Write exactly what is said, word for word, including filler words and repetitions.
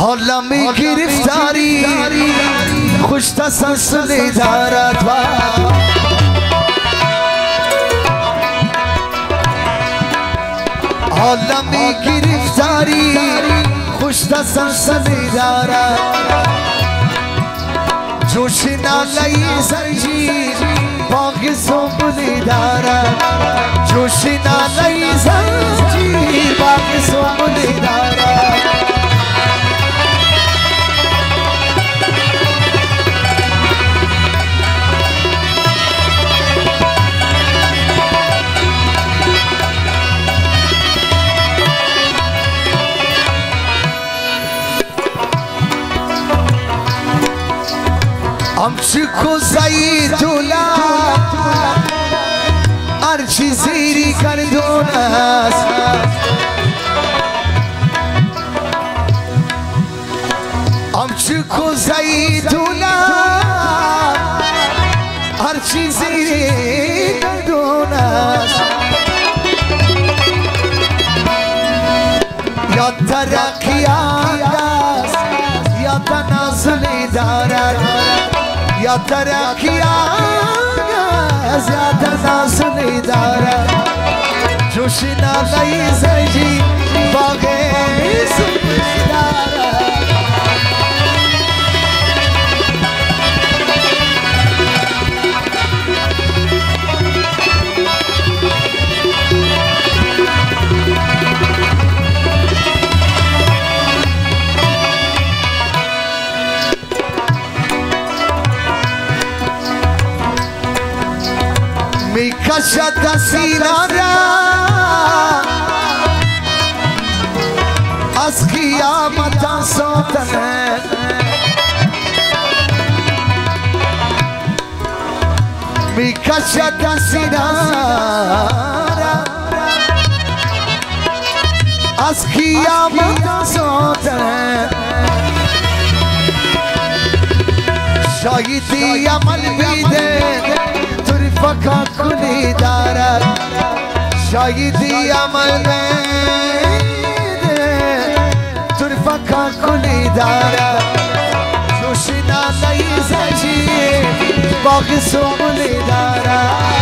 عالمی گرفتاری خوش تسلسلی دارد و عالمی گرفتاری خوش تسلسلی دارد جوش نالی زنجیر باقی سنبولی دارد جوش نالی زنجیر باقی سنبولی دارد همچی کوزایی دولت هرچی زیری کردون است همچی کوزایی دولت هرچی زیری کردون است یا ترقیات است یا تنازلی دارد یا ترقیات است یا تنازلی دارد جوش نالی زنجیر باقی سنبولی دارد میکشد سینا را از قیامت سوتنه میکشد سینا را از قیامت سوتنه شایدی عمل میده فکر کنی دارد شایدی عمل میده تو فکر کنی دارد جوش نالی زنجیر باقی سنبولی دارد